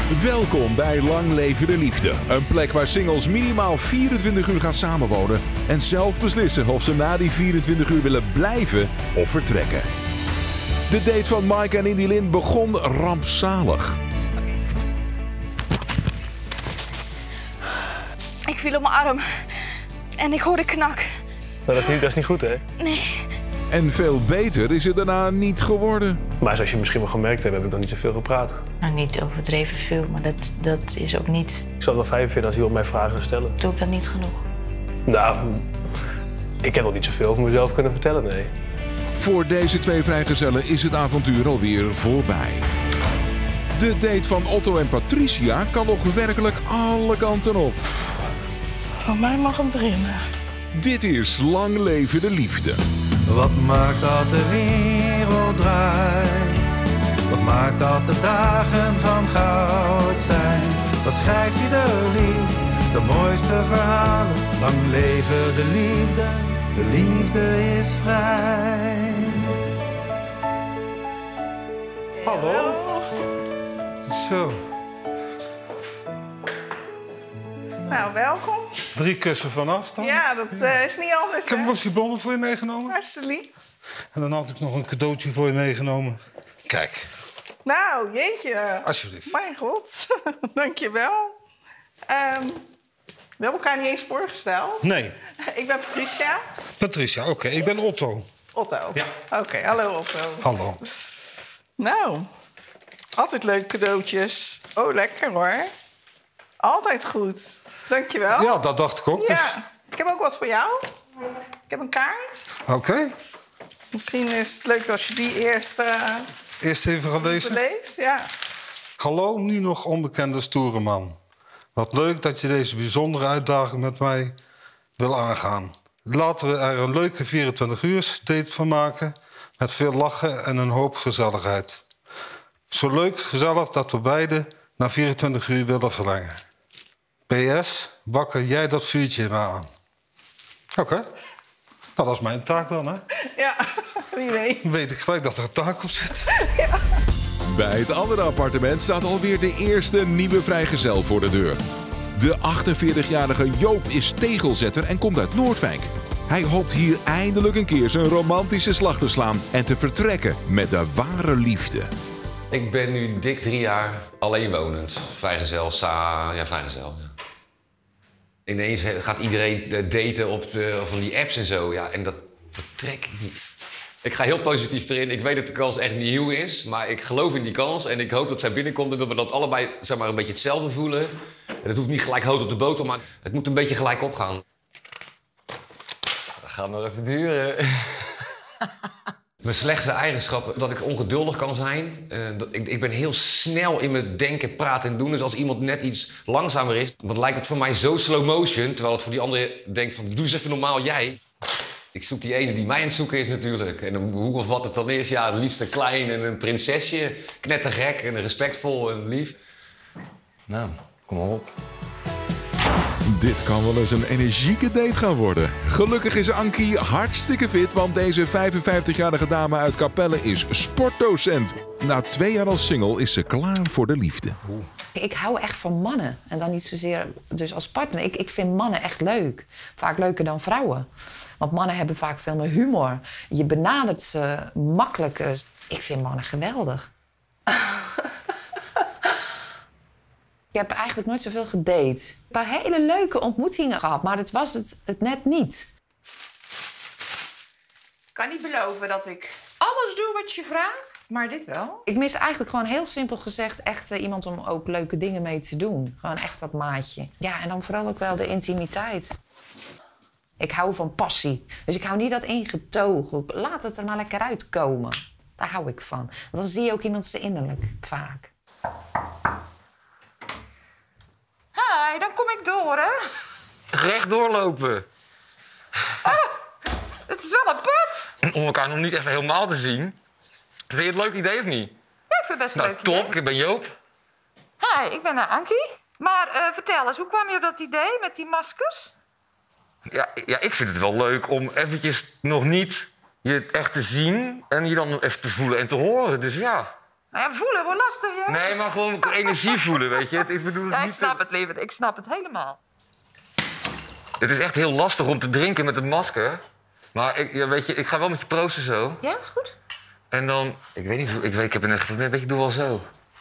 Welkom bij Lang Leven de Liefde. Een plek waar singles minimaal 24 uur gaan samenwonen en zelf beslissen of ze na die 24 uur willen blijven of vertrekken. De date van Mike en Indy Lin begon rampzalig. Ik viel op mijn arm en ik hoorde knak. Dat is niet goed, hè? Nee. En veel beter is het daarna niet geworden. Maar zoals je misschien wel gemerkt hebt, heb ik nog niet zoveel gepraat. Nou, niet overdreven veel, maar dat is ook niet... Ik zou het wel fijn vinden als iemand mij vragen zou stellen. Doe ik dat niet genoeg? Nou, ik heb nog niet zoveel over mezelf kunnen vertellen, nee. Voor deze twee vrijgezellen is het avontuur alweer voorbij. De date van Otto en Patricia kan nog werkelijk alle kanten op. Van mij mag het beginnen. Dit is Lang Leven de Liefde. Wat maakt dat de wereld draait? Wat maakt dat de dagen van goud zijn? Wat schrijft ieder lied? De mooiste verhalen. Lang leven de liefde, de liefde is vrij. Hallo. Zo. Nou, welkom. 3 kussen van afstand. Ja, dat is niet anders. Ik heb een bosje bloemen voor je meegenomen. Hartstikke lief. En dan had ik nog een cadeautje voor je meegenomen. Kijk, Nou, jeetje. alsjeblieft. Mijn god. Dankjewel. We hebben elkaar niet eens voorgesteld. Nee, Ik ben Patricia. Patricia, oké. Ik ben Otto. Otto. Ja. Oké, hallo Otto. Hallo. Nou, altijd leuke cadeautjes. Oh, lekker hoor. Altijd goed. Dankjewel. Ja, dat dacht ik ook. Dus. Ja, ik heb ook wat voor jou. Ik heb een kaart. Oké. Misschien is het leuk als je die eerst Eerst even gaan lezen. leest. Ja. Hallo, nu nog onbekende stoere man. Wat leuk dat je deze bijzondere uitdaging met mij wil aangaan. Laten we er een leuke 24 uur date van maken. Met veel lachen en een hoop gezelligheid. Zo leuk, gezellig dat we beiden na 24 uur willen verlengen. PS, wakker jij dat vuurtje maar aan. Oké. Nou, dat is mijn taak dan, hè? Ja, wie weet. Dan weet ik gelijk dat er een taak op zit. Bij het andere appartement staat alweer de eerste nieuwe vrijgezel voor de deur. De 48-jarige Joop is tegelzetter en komt uit Noordwijk. Hij hoopt hier eindelijk een keer zijn romantische slag te slaan en te vertrekken met de ware liefde. Ik ben nu dik 3 jaar alleenwonend. Vrijgezel, vrijgezel. Ja. Ineens gaat iedereen daten op van die apps en zo. Ja, en dat trek ik niet. Ik ga heel positief erin. Ik weet dat de kans echt niet heel is. Maar ik geloof in die kans. En ik hoop dat zij binnenkomt en dat we dat allebei zeg maar, een beetje hetzelfde voelen. En het hoeft niet gelijk hout op de boter, maar het moet een beetje gelijk opgaan. Dat gaat nog even duren. Mijn slechtste eigenschap, dat ik ongeduldig kan zijn. Ik ben heel snel in mijn denken, praten en doen. Dus als iemand net iets langzamer is, dan lijkt het voor mij zo slow motion. Terwijl het voor die andere denkt van, doe eens even normaal jij. Ik zoek die ene die mij aan het zoeken is natuurlijk. En hoe of wat het dan is, ja, het liefst een klein en een prinsesje. Knettergek en respectvol en lief. Nou, kom maar op. Dit kan wel eens een energieke date gaan worden. Gelukkig is Ankie hartstikke fit, want deze 55-jarige dame uit Capelle is sportdocent. Na 2 jaar als single is ze klaar voor de liefde. Ik hou echt van mannen. En dan niet zozeer dus als partner. Ik vind mannen echt leuk. Vaak leuker dan vrouwen. Want mannen hebben vaak veel meer humor. Je benadert ze makkelijker. Ik vind mannen geweldig. Ik heb eigenlijk nooit zoveel gedate. Een paar hele leuke ontmoetingen gehad, maar dat was het net niet. Ik kan niet beloven dat ik alles doe wat je vraagt, maar dit wel. Ik mis eigenlijk gewoon heel simpel gezegd echt iemand om ook leuke dingen mee te doen. Gewoon echt dat maatje. Ja, en dan vooral ook wel de intimiteit. Ik hou van passie. Dus ik hou niet dat ingetogen. Laat het er maar lekker uitkomen. Daar hou ik van. Want dan zie je ook iemand zijn innerlijk, vaak. Hi, dan kom ik door, hè? Recht doorlopen. Oh, het is wel apart. Om elkaar nog niet even helemaal te zien. Vind je het een leuk idee of niet? Ja, ik vind het best Nou, leuk. top. Ik ben Joop. Hi, ik ben Ankie. Maar vertel eens, hoe kwam je op dat idee met die maskers? Ja, ik vind het wel leuk om eventjes nog niet je echt te zien... en je dan even te voelen en te horen. Dus ja, Nou ja, voelen wordt lastig, hè? Nee, maar gewoon energie voelen, weet je. Ik bedoel Ja, ik niet snap het, lieverd. Ik snap het helemaal. Het is echt heel lastig om te drinken met het masker. Maar weet je, ik ga wel met je proosten zo. Ja, is goed. En dan... Ik weet niet hoe... Ik heb een echt... Weet je, ik doe wel zo.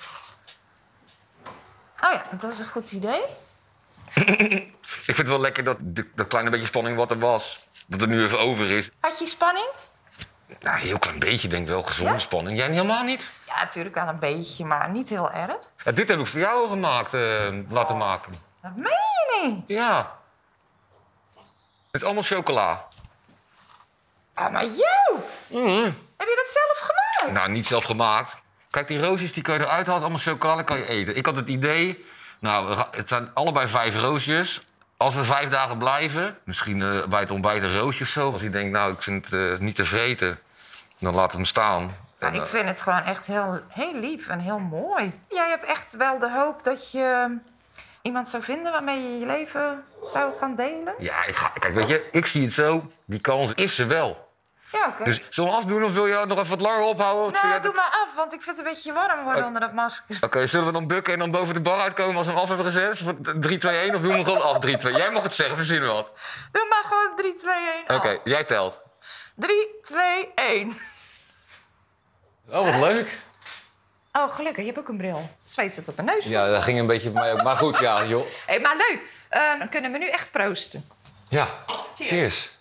Oh ja, dat is een goed idee. Ik vind het wel lekker dat kleine beetje spanning wat er was. Dat er nu even over is. Had je spanning? Nou, een heel klein beetje, denk ik wel. Gezonde spanning. Jij helemaal niet? Ja, natuurlijk wel een beetje, maar niet heel erg. Ja, dit heb ik voor jou gemaakt, laten maken. Dat meen je niet? Ja. Het is allemaal chocola. Ah, maar Joop! Heb je dat zelf gemaakt? Nou, niet zelf gemaakt. Kijk, die roosjes die kan je eruit halen, allemaal chocola, dat kan je eten. Ik had het idee, nou, het zijn allebei 5 roosjes. Als we 5 dagen blijven, misschien bij het ontbijt een roosje of zo. Als je denkt, nou, ik vind het niet te vreten, dan laat hem staan. Maar ik vind het gewoon echt heel lief en heel mooi. Jij hebt echt wel de hoop dat je iemand zou vinden waarmee je je leven zou gaan delen? Ja, kijk, weet je, ik zie het zo. Die kans is er wel. Ja, oké. Dus zullen we afdoen of wil je nog even wat langer ophouden? Nou, doe maar af, want ik vind het een beetje warm worden onder dat masker. Oké, zullen we dan bukken en dan boven de bar uitkomen als we hem af hebben gezet? 3, 2, 1 of doen we hem gewoon af? 3, 2. Jij mag het zeggen, verzin wat. Doe maar gewoon 3, 2, 1 Oké, jij telt. 3, 2, 1. Oh, wat leuk. Oh, gelukkig. Je hebt ook een bril. Zweet zit op mijn neus. Ja, dat ging een beetje... Maar goed, ja, joh. Hé, maar leuk. Dan kunnen we nu echt proosten. Ja, cheers.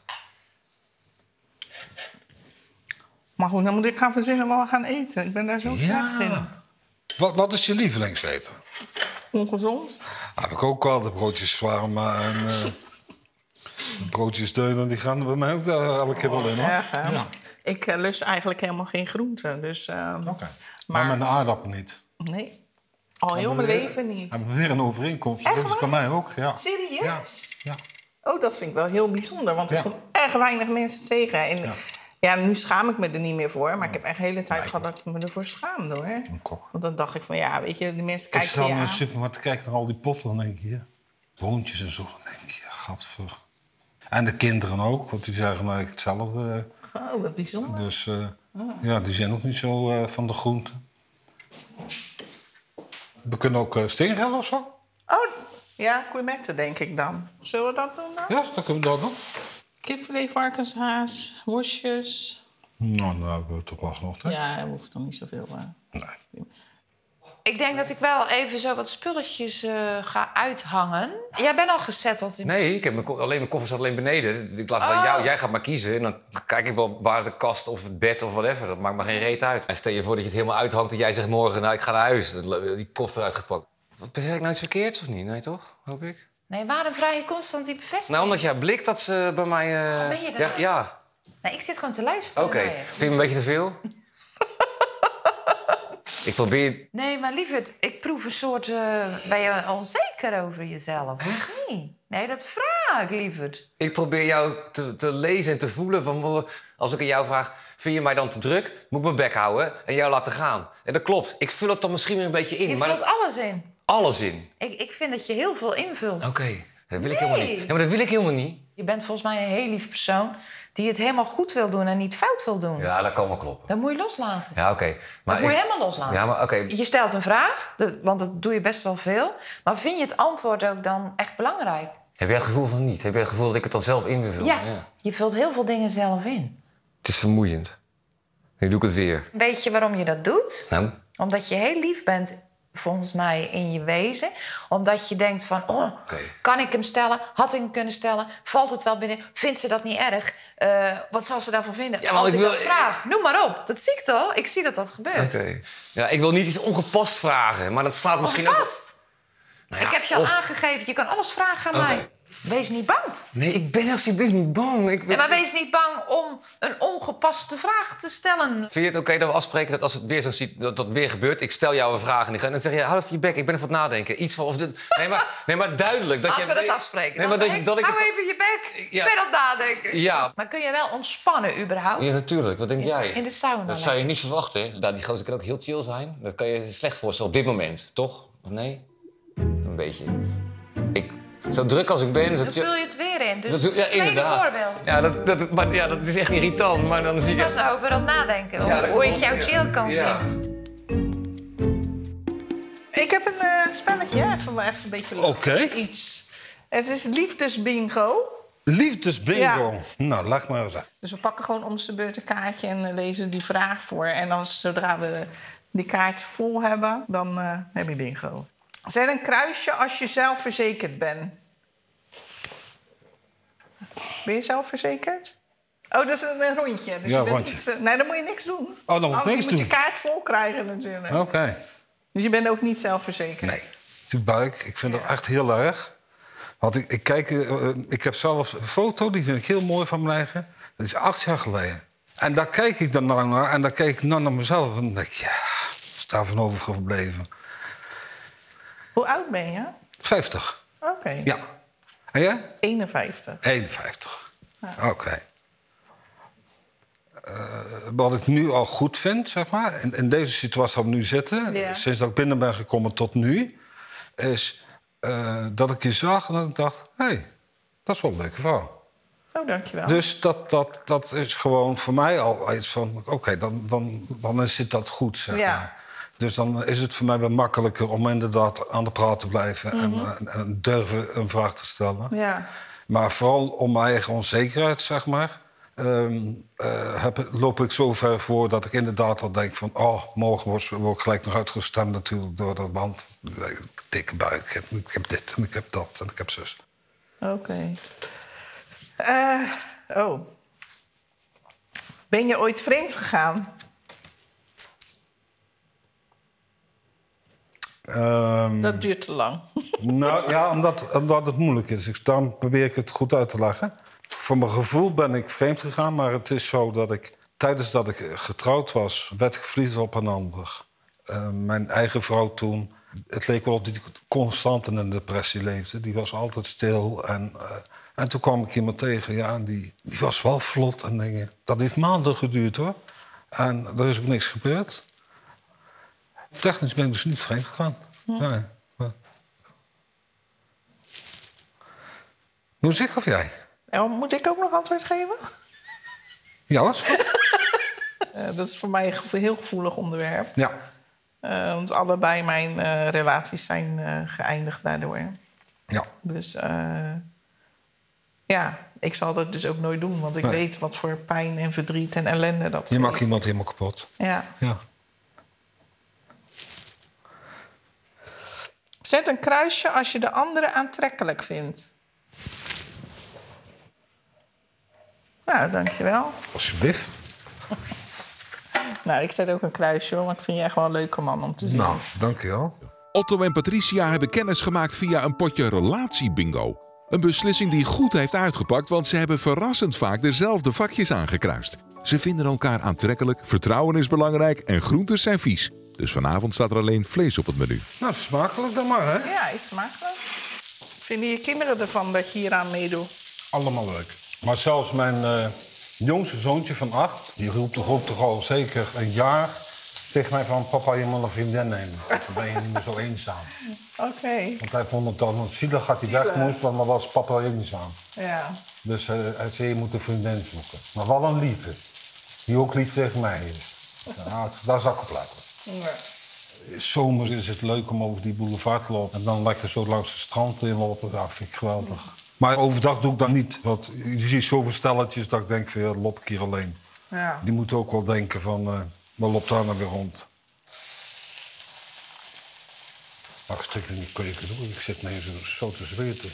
Maar goed, dan moet ik gaan verzinnen waar we gaan eten. Ik ben daar zo slecht in. Wat is je lievelingseten? Ongezond. Heb ik ook al de broodjes zwarma en broodjes deunen. Die gaan bij mij ook daar elke keer wel in, hoor. Ja. Ik lust eigenlijk helemaal geen groenten. Dus, maar met een aardappel niet? Nee. Al heel mijn leven niet. Hebben we weer een overeenkomst. Echt Dat is waar? bij mij ook, ja. Serieus? Ja. Oh, dat vind ik wel heel bijzonder. Want ik kom erg weinig mensen tegen. En ja, nu schaam ik me er niet meer voor. Maar ik heb echt de hele tijd gehad dat ik me ervoor schaamde, hoor. Want dan dacht ik van, ja, weet je, de mensen kijken Ik sta je in de aan. supermarkt te kijken naar al die potten. Dan denk je, ja, boontjes en zo. Dan denk je, gadver. En de kinderen ook, want die zeggen eigenlijk hetzelfde. Oh, wat bijzonder. Dus ja, die zijn ook niet zo van de groenten. We kunnen ook steengel of zo. Oh, ja, gourmetten denk ik dan. Zullen we dat doen dan? Ja, dan kunnen we dat doen. Kipfilet, varkenshaas, worstjes. Nou, dan hebben we toch wel genoeg, hè? Ja, er hoeft dan niet zoveel. Nee. Ik denk dat ik wel even zo wat spulletjes ga uithangen. Jij bent al gezetteld. Nee, ik heb mijn koffer staat alleen beneden. Ik laat het aan jou. Jij gaat maar kiezen. En dan kijk ik wel waar de kast of het bed of whatever. Dat maakt me geen reet uit. En stel je voor dat je het helemaal uithangt en jij zegt morgen, nou, ik ga naar huis. Die koffer uitgepakt. Zeg ik nou iets verkeerds of niet? Nee, toch? Hoop ik. Nee, waarom vraag je constant die bevestiging? Nou, omdat jij blikt dat ze bij mij... ben je dat? Ja. Nee, ik zit gewoon te luisteren. Oké. naar je. Vind je me een beetje te veel? Ik probeer... Nee, maar lieverd, ik proef een soort... ben je onzeker over jezelf? Echt? Nee, dat vraag ik, lieverd. Ik probeer jou te lezen en te voelen van... Als ik aan jou vraag, vind je mij dan te druk? Moet ik mijn bek houden en jou laten gaan? En dat klopt. Ik vul het dan misschien weer een beetje in. Je maar vult alles in. Alles in? Ik vind dat je heel veel invult. Oké, dat wil ik helemaal niet. Ja, maar dat wil ik helemaal niet. Je bent volgens mij een heel lief persoon... die het helemaal goed wil doen en niet fout wil doen. Ja, dat kan wel kloppen. Dat moet je loslaten. Ja, oké. Dat moet je helemaal loslaten. Ja, maar oké. Je stelt een vraag, want dat doe je best wel veel. Maar vind je het antwoord ook dan echt belangrijk? Heb jij het gevoel van niet? Heb jij het gevoel dat ik het dan zelf in wil vullen? Ja, je vult heel veel dingen zelf in. Het is vermoeiend. Nu doe ik het weer. Weet je waarom je dat doet? Nou? Omdat je heel lief bent, volgens mij, in je wezen. Omdat je denkt van, kan ik hem stellen? Had ik hem kunnen stellen? Valt het wel binnen? Vindt ze dat niet erg? Wat zal ze daarvan vinden? Ja, maar als ik ik wil... dat vraag, noem maar op. Dat zie ik toch? Ik zie dat gebeurt. Oké. Ja, ik wil niet iets ongepast vragen, maar dat slaat misschien ongepast? Nou ja, ik heb je al aangegeven, je kan alles vragen aan mij. Wees niet bang. Nee, ik ben alsjeblieft niet bang. Ja, maar wees niet bang om een ongepaste vraag te stellen. Vind je het oké dat we afspreken dat als het weer zo ziet, dat weer gebeurt, ik stel jou een vraag en dan zeg je, hou even je bek, ik ben even aan het nadenken. Iets van, of dit... nee, maar duidelijk. Dat als we dat afspreken, nee, dan maar zeg dat ik, ik hou even je bek, ik ben aan het nadenken. Ja. Maar kun je wel ontspannen überhaupt? Ja, natuurlijk. Wat denk jij? In de sauna. Dat zou je niet verwachten, hè? Die gozer kan ook heel chill zijn. Dat kan je slecht voorstellen op dit moment, toch? Of nee? Een beetje. Zo druk als ik ben... Dan vul je het weer in. Dus ja, tweede inderdaad. voorbeeld. Ja, dat is echt irritant, maar dan zie Ik je... was nou over aan het nadenken. Ja, hoe ik jou chill kan zien. Ik heb een spelletje, even een beetje leuk. Oké. Iets. Het is liefdesbingo. Liefdesbingo. Ja. Nou, leg maar eens uit. Dus we pakken gewoon om de beurt een kaartje en lezen die vraag voor. En dan, zodra we die kaart vol hebben, dan heb je bingo. Zet een kruisje als je zelfverzekerd bent. Ben je zelfverzekerd? Oh, dat is een rondje. Dus ja, je bent rondje. Niet, nee, dan moet je niks doen. Oh, dan moet ik niks doen? Je moet je kaart vol krijgen natuurlijk. Oké. Dus je bent ook niet zelfverzekerd? Nee. Die buik, ik vind dat echt heel erg. Want ik heb zelf een foto, die vind ik heel mooi van mijn eigen. Dat is 8 jaar geleden. En daar kijk ik dan naar en dan kijk ik naar mezelf. En dan denk ik, ja, is daarvan overgebleven. Hoe oud ben je? 50. Oké. Ja. En jij? 51. 51. Ja. Oké. Wat ik nu al goed vind, zeg maar, in deze situatie waar we nu zitten, Ja. sinds dat ik binnen ben gekomen tot nu, is dat ik je zag en dat ik dacht, hé, dat is wel een leuke vrouw. Oh, dankjewel. Dus dat is gewoon voor mij al iets van, oké, dan zit dat goed, zeg Ja. maar. Dus dan is het voor mij wel makkelijker om inderdaad aan de praat te blijven en durven een vraag te stellen. Ja. Maar vooral om mijn eigen onzekerheid, zeg maar, loop ik zo ver voor dat ik inderdaad al denk van, oh, morgen word ik gelijk nog uitgestemd natuurlijk door dat band. Dikke buik, ik heb dit en ik heb dat en ik heb zus. Oké. Ben je ooit vreemd gegaan? Dat duurt te lang. Nou ja, omdat het moeilijk is. Daarom probeer ik het goed uit te leggen. Voor mijn gevoel ben ik vreemd gegaan, maar het is zo dat ik tijdens dat ik getrouwd was, werd ik verliefd op een ander. Mijn eigen vrouw toen, het leek wel of die constant in een depressie leefde. Die was altijd stil en toen kwam ik iemand tegen, ja, en die was wel vlot en dingen. Dat heeft maanden geduurd, hoor. En er is ook niks gebeurd. Technisch ben ik dus niet vreemd gegaan. Nee. Moet ik of jij? Moet ik ook nog antwoord geven? Ja, dat is goed. Dat is voor mij een heel gevoelig onderwerp. Ja. Want allebei mijn relaties zijn geëindigd daardoor. Ja. Dus ja, ik zal dat dus ook nooit doen. Want ik weet wat voor pijn en verdriet en ellende dat Je maakt iemand helemaal kapot. Ja. Ja. Zet een kruisje als je de andere aantrekkelijk vindt. Nou, dankjewel. Alsjeblieft. Nou, ik zet ook een kruisje, hoor, want ik vind je echt wel een leuke man om te zien. Nou, dankjewel. Otto en Patricia hebben kennis gemaakt via een potje relatiebingo. Een beslissing die goed heeft uitgepakt, want ze hebben verrassend vaak dezelfde vakjes aangekruist. Ze vinden elkaar aantrekkelijk, vertrouwen is belangrijk en groentes zijn vies. Dus vanavond staat er alleen vlees op het menu. Nou, smakelijk dan maar, hè? Ja, iets smakelijk. Vinden je kinderen ervan dat je hieraan meedoet? Allemaal leuk. Maar zelfs mijn jongste zoontje van 8... die roept toch al zeker een jaar tegen mij van... papa, je moet een vriendin nemen. Dan ben je niet meer zo eenzaam. Oké. Want hij vond het dan zielig dat hij weg moest... maar was papa eenzaam. Ja. Dus hij zei, je moet een vriendin zoeken. Maar wel een lieve. Die ook lief tegen mij is. Nou, daar zou ik op letten. Ja. Zomers is het leuk om over die boulevard te lopen... en dan lekker zo langs het strand in lopen. Dat vind ik geweldig. Maar overdag doe ik dat niet. Want je ziet zoveel stelletjes dat ik denk van, ja, dan loop ik hier alleen. Ja. Die moeten ook wel denken van, wat loopt daar nou weer rond? Mag een stukje in die keuken doen. Ik zit mee zo te zweten.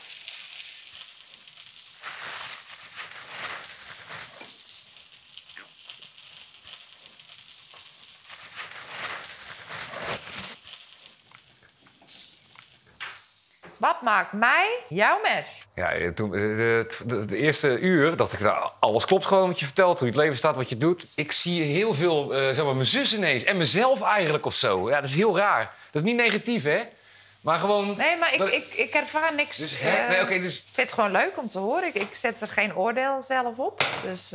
Wat maakt mij jouw mes? Ja, toen, de eerste uur dacht ik, nou, alles klopt gewoon wat je vertelt, hoe je het leven staat, wat je doet. Ik zie heel veel, zeg maar, mijn zus ineens en mezelf eigenlijk of zo. Ja, dat is heel raar. Dat is niet negatief, hè? Maar gewoon... Nee, maar ik ervaar niks. Dus, Ik vind het gewoon leuk om te horen. Ik zet er geen oordeel zelf op. Dus,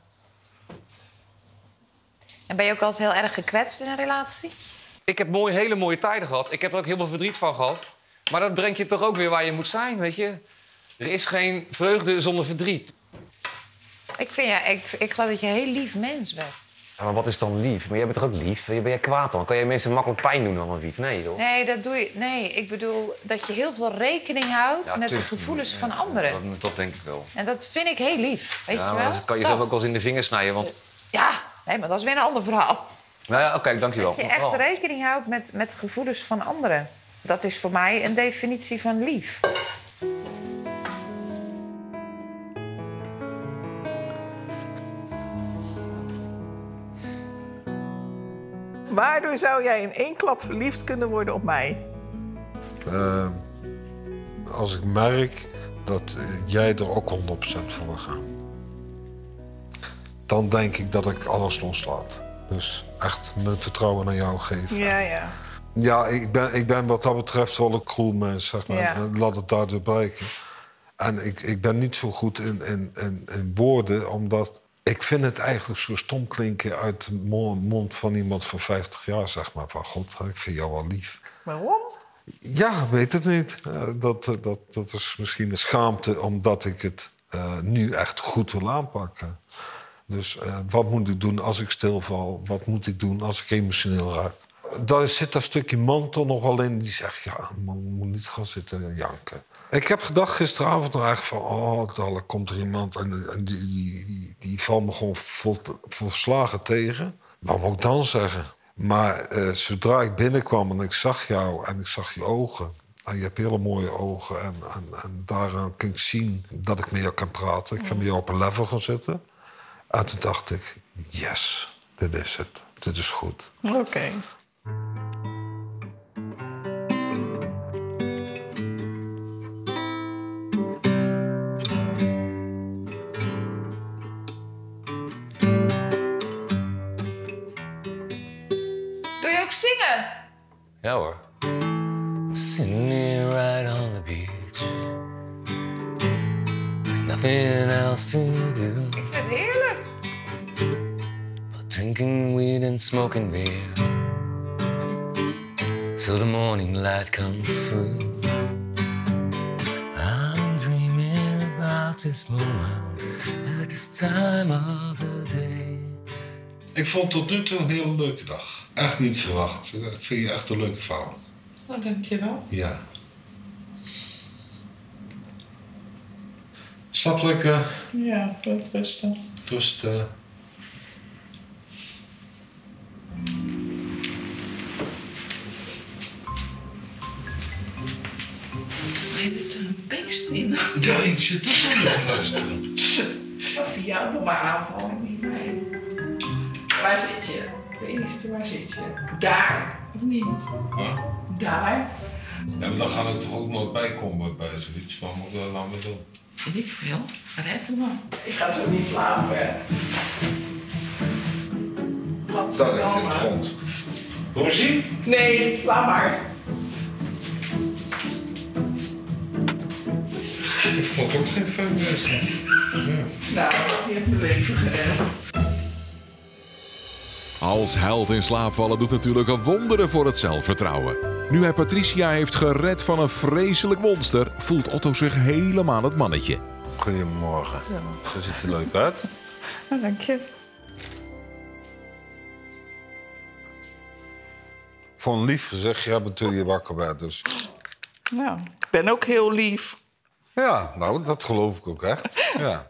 En ben je ook wel eens heel erg gekwetst in een relatie? Ik heb hele mooie tijden gehad. Ik heb er ook heel veel verdriet van gehad. Maar dat brengt je toch ook weer waar je moet zijn, weet je? Er is geen vreugde zonder verdriet. Ik geloof dat je een heel lief mens bent. Ja, maar wat is dan lief? Maar jij bent toch ook lief? Ben jij kwaad dan? Kan jij mensen makkelijk pijn doen dan of iets? Nee, toch? Nee, dat doe je. Nee, ik bedoel dat je heel veel rekening houdt met de gevoelens van anderen. Dat denk ik wel. En dat vind ik heel lief, weet je wel? Maar dat kan je zelf ook wel eens in de vingers snijden, want... Ja, nee, maar dat is weer een ander verhaal. Nou ja, oké, dankjewel. Dat je echt rekening houdt met gevoelens van anderen. Dat is voor mij een definitie van lief. Waardoor zou jij in één klap verliefd kunnen worden op mij? Als ik merk dat jij er ook 100% voor wil gaan. Dan denk ik dat ik alles loslaat. Dus echt mijn vertrouwen naar jou geven. Ja. Ja, ik ben wat dat betreft wel een cruel mens, zeg maar. Ja. Laat het daardoor blijken. En ik ben niet zo goed in woorden, omdat... Ik vind het eigenlijk zo stom klinken uit de mond van iemand van 50 jaar, zeg maar. Van god, ik vind jou wel lief. Waarom? Ja, weet het niet. Dat is misschien een schaamte, omdat ik het nu echt goed wil aanpakken. Dus wat moet ik doen als ik stilval? Wat moet ik doen als ik emotioneel raak? Daar zit dat stukje man toch nog wel in die zegt... ja, man moet niet gaan zitten janken. Ik heb gedacht gisteravond nog echt van... oh, dadelijk komt er iemand en die valt me gewoon volslagen tegen. Wat moet ik dan zeggen? Maar zodra ik binnenkwam en ik zag jou en ik zag je ogen... en je hebt hele mooie ogen en daaraan kun ik zien dat ik met jou kan praten. Ik ga met jou op een level gaan zitten. En toen dacht ik, yes, dit is het. Dit is goed. Oké. Doe je ook zingen? Ja hoor. Sitting here right on the beach. Nothing else to do. Ik vind het heerlijk. But drinking weed and smoking beer. Till the morning light comes through. I'm dreaming about this moment at this time of the day. Ik vond tot nu toe een hele leuke dag. Echt niet verwacht. Ik vind je echt een leuke vrouw. Nou, dankjewel. Ja. Slaap lekker. Ja, met rusten. Rusten. Heeft er een beest in? Ja, ik zit ook wel te luisteren. Was die jou nog maar aanvallen? Niet mij. Waar zit je? Beest, waar zit je? Daar, of niet? Huh? Daar. Ja, maar dan ga ik toch ook nooit bijkomen bij zoiets. Wat moet ik dan nou mee doen? Weet ik veel. Red hem maar. Ik ga zo niet slapen, hè. Dat ligt in de grond. Rosie? Nee, laat maar. Ik vond ook geen fun bezig. Ja. Nou, je hebt mijn leven gered. Als held in slaap vallen doet natuurlijk een wonderen voor het zelfvertrouwen. Nu hij Patricia heeft gered van een vreselijk monster, voelt Otto zich helemaal het mannetje. Goedemorgen. Ze ziet er leuk uit. Dank je. Van lief gezegd, ja, toen je wakker werd, dus. Nou, ik ben ook heel lief. Ja, nou, dat geloof ik ook echt. Ja.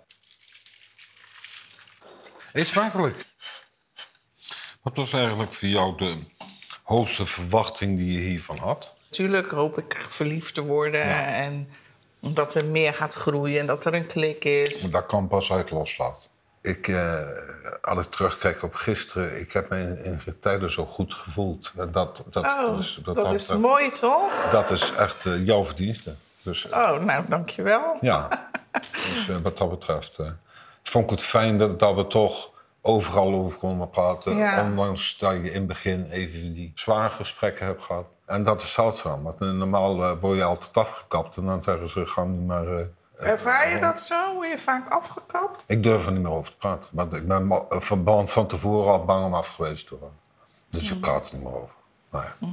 Eet smakelijk. Wat was eigenlijk voor jou de hoogste verwachting die je hiervan had? Tuurlijk hoop ik verliefd te worden en dat er meer gaat groeien en dat er een klik is. Maar dat kan pas uit loslaten. Als ik terugkijk op gisteren, ik heb me in geen tijden zo goed gevoeld. Dat is mooi, toch? Dat is echt jouw verdienste. Dus, nou, dankjewel. Ja, dus wat dat betreft vond ik het fijn dat we toch overal over konden praten. Ja. Ondanks dat je in het begin even die zware gesprekken hebt gehad. En dat is zeldzaam, want normaal word je altijd afgekapt. En dan zeggen ze, ga niet meer... Ervaar je dat zo? Word je vaak afgekapt? Ik durf er niet meer over te praten. Want ik ben van tevoren al bang om afgewezen te worden. Dus je praat er niet meer over. Nou ja.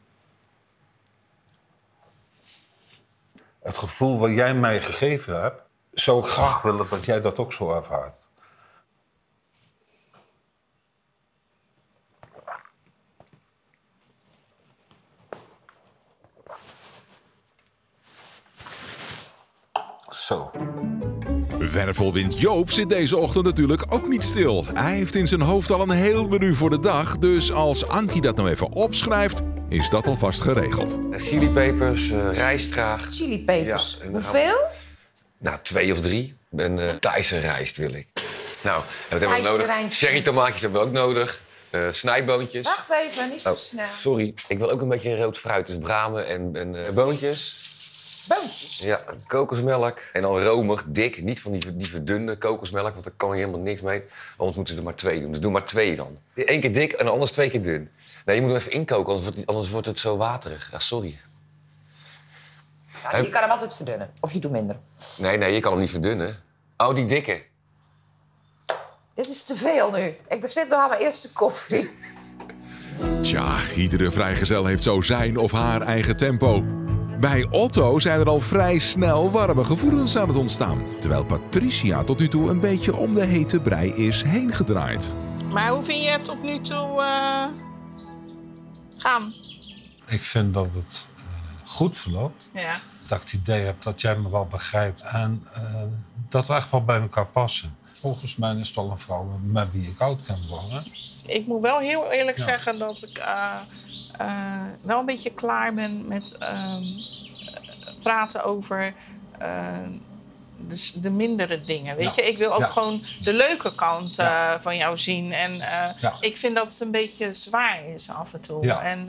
Het gevoel wat jij mij gegeven hebt, zou ik graag willen dat jij dat ook zo ervaart. Zo. Wervelwind Joop zit deze ochtend natuurlijk ook niet stil. Hij heeft in zijn hoofd al een heel menu voor de dag. Dus als Ankie dat nou even opschrijft, is dat alvast geregeld. Chilipepers, rijstgraag. Chilipepers. Ja, Hoeveel? Nou, 2 of 3. En Thaise rijst wil ik. Nou, en wat hebben we nodig? rijst. Cherrytomaatjes hebben we ook nodig. Snijboontjes. Wacht even, niet zo snel. Sorry, ik wil ook een beetje rood fruit. Dus bramen en boontjes. Boontjes? Ja, kokosmelk. En dan romig, dik. Niet van die verdunde kokosmelk, want daar kan je helemaal niks mee. Anders moeten we er maar 2 doen. Dus doe maar 2 dan. 1 keer dik en anders 2 keer dun. Nee, je moet hem even inkoken, anders wordt het zo waterig. Ja, sorry. Ja, je kan hem altijd verdunnen. Of je doet minder. Nee, je kan hem niet verdunnen. Oh, die dikke. Dit is te veel nu. Ik zit nog aan mijn eerste koffie. Tja, iedere vrijgezel heeft zo zijn of haar eigen tempo. Bij Otto zijn er al vrij snel warme gevoelens aan het ontstaan. Terwijl Patricia tot nu toe een beetje om de hete brei is heen gedraaid. Maar hoe vind je het tot nu toe gaan? Ik vind dat het goed verloopt. Ja. Dat ik het idee heb dat jij me wel begrijpt. En dat we echt wel bij elkaar passen. Volgens mij is het wel een vrouw met wie ik oud kan worden. Ik moet wel heel eerlijk zeggen dat ik wel een beetje klaar ben met praten over dus de mindere dingen. Weet je, ik wil ook gewoon de leuke kant van jou zien. En ik vind dat het een beetje zwaar is af en toe. Ja. En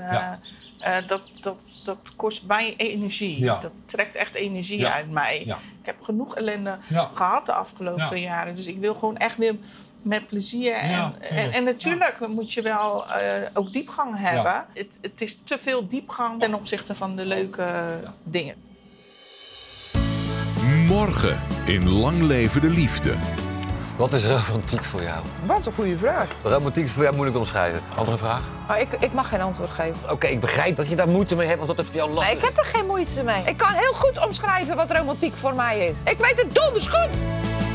dat kost mij energie. Ja. Dat trekt echt energie uit mij. Ja. Ik heb genoeg ellende gehad de afgelopen jaren. Dus ik wil gewoon echt weer met plezier. En natuurlijk moet je wel ook diepgang hebben. Ja. Het is te veel diepgang ten opzichte van de leuke dingen. Morgen in Lang Leven de Liefde. Wat is romantiek voor jou? Wat een goede vraag. Romantiek is voor jou moeilijk omschrijven. Andere vraag? Oh, ik mag geen antwoord geven. Oké, ik begrijp dat je daar moeite mee hebt of dat het voor jou lastig is. Nee, ik heb er geen moeite mee. Ik kan heel goed omschrijven wat romantiek voor mij is. Ik weet het donders goed.